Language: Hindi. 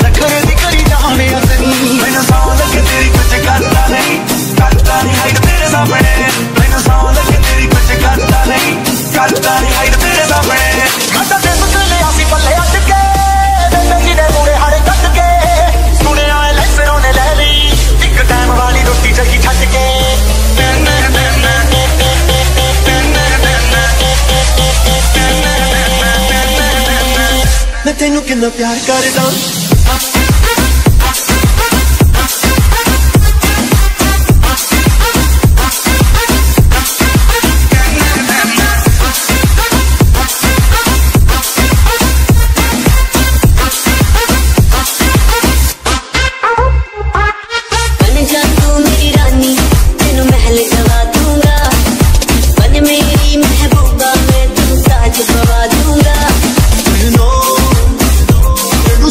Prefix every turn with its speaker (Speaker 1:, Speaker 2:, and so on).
Speaker 1: नखरे दी करी जाने असली मैनू सौ लगे तेरी कुछ करता नहीं हाइड तेरे सामने मैनू सौ लगे तेरी कुछ करता नहीं हाइड तेरे सामने खाता ते सुन ले आसी पल्ले अट के बेबे जी दे मुड़े हारे कट के सुने आए लैसरों ने ले ली एक टाइम वाली रोटी जगी छट के मैं तेनू कितना प्यार करदा